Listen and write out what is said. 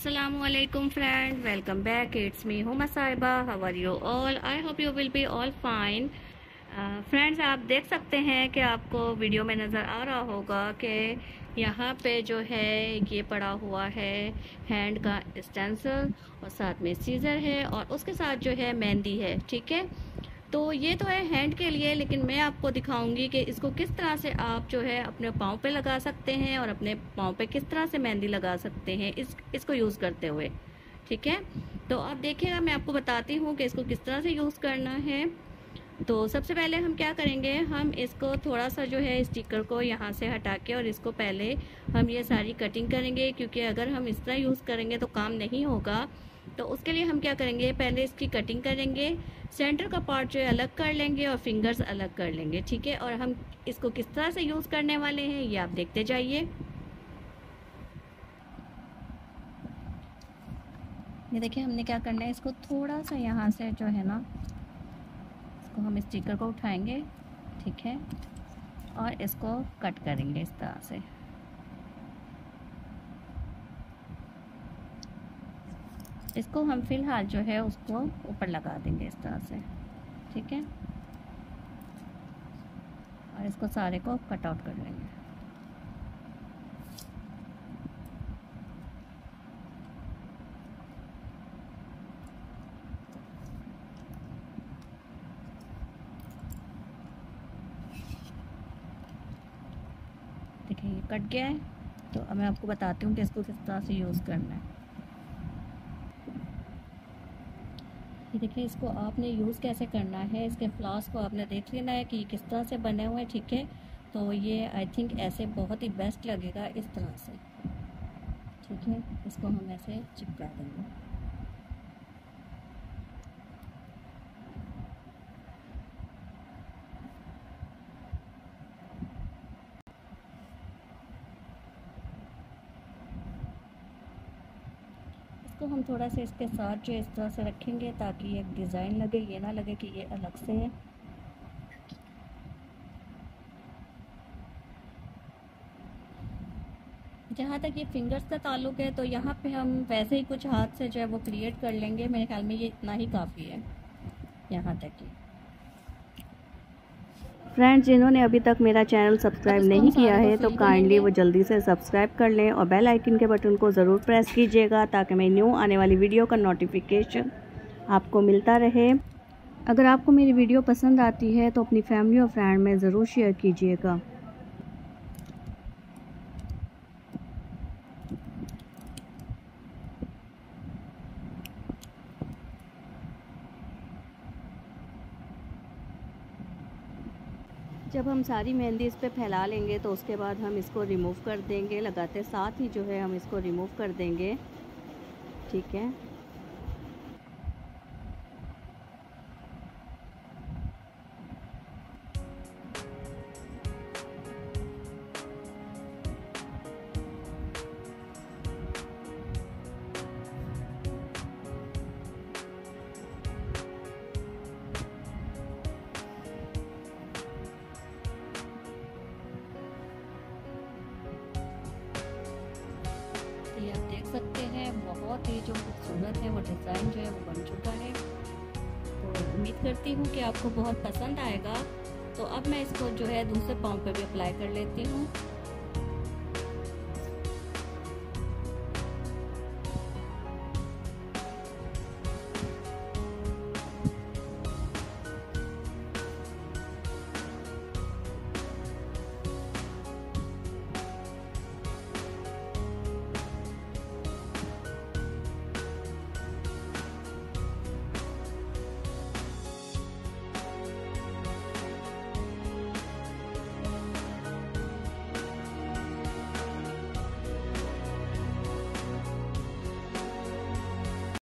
Assalamualaikum friend, welcome back. It's me Huma Saiba. How are you all? I hope you will be all fine. Friends आप देख सकते हैं कि आपको video में नज़र आ रहा होगा कि यहाँ पे जो है ये पड़ा हुआ है हैंड का स्टेंसिल और साथ में सीज़र है और उसके साथ जो है मेहंदी है। ठीक है, तो ये तो है हैंड के लिए, लेकिन मैं आपको दिखाऊंगी कि इसको किस तरह से आप जो है अपने पाँव पे लगा सकते हैं और अपने पाँव पे किस तरह से मेहंदी लगा सकते हैं इसको यूज़ करते हुए। ठीक है, तो आप देखिएगा, मैं आपको बताती हूँ कि इसको किस तरह से यूज़ करना है। तो सबसे पहले हम क्या करेंगे, हम इसको थोड़ा सा जो है स्टिकर को यहाँ से हटा के और इसको पहले हम ये सारी कटिंग करेंगे, क्योंकि अगर हम इस तरह यूज़ करेंगे तो काम नहीं होगा। तो उसके लिए हम क्या करेंगे, पहले इसकी कटिंग करेंगे, सेंटर का पार्ट जो है अलग कर लेंगे और फिंगर्स अलग कर लेंगे। ठीक है, और हम इसको किस तरह से यूज़ करने वाले हैं ये आप देखते जाइए। ये देखिए हमने क्या करना है, इसको थोड़ा सा यहाँ से जो है ना, इसको हम स्टिकर को उठाएंगे, ठीक है, और इसको कट करेंगे इस तरह से। इसको हम फिलहाल जो है उसको ऊपर लगा देंगे इस तरह से, ठीक है, और इसको सारे को कट आउट कर लेंगे। देखिए ये कट गया है। तो अब मैं आपको बताती हूँ कि इसको किस तरह से यूज़ करना है। ये देखिए इसको आपने यूज़ कैसे करना है, इसके फ्लावर्स को आपने देख लेना है कि ये किस तरह से बने हुए हैं। ठीक है, तो ये आई थिंक ऐसे बहुत ही बेस्ट लगेगा इस तरह से। ठीक है, इसको हम ऐसे चिपका देंगे। इसको हम थोड़ा सा इसके साथ जो इस तरह से रखेंगे ताकि एक डिज़ाइन लगे, ये ना लगे कि ये अलग से है। जहाँ तक ये फिंगर्स का ताल्लुक है, तो यहाँ पे हम वैसे ही कुछ हाथ से जो है वो क्रिएट कर लेंगे। मेरे ख्याल में ये इतना ही काफ़ी है यहाँ तक ही। फ्रेंड्स, जिन्होंने अभी तक मेरा चैनल सब्सक्राइब नहीं किया है तो काइंडली वो जल्दी से सब्सक्राइब कर लें और बेल आइकन के बटन को ज़रूर प्रेस कीजिएगा ताकि मैं न्यू आने वाली वीडियो का नोटिफिकेशन आपको मिलता रहे। अगर आपको मेरी वीडियो पसंद आती है तो अपनी फैमिली और फ्रेंड में ज़रूर शेयर कीजिएगा। जब हम सारी मेहंदी इस पे फैला लेंगे तो उसके बाद हम इसको रिमूव कर देंगे, लगाते साथ ही जो है हम इसको रिमूव कर देंगे। ठीक है, ये आप देख सकते हैं बहुत ही जो खूबसूरत है वो डिज़ाइन जो है वो बन चुका है। तो उम्मीद करती हूँ कि आपको बहुत पसंद आएगा। तो अब मैं इसको जो है दूसरे पाँव पे भी अप्लाई कर लेती हूँ।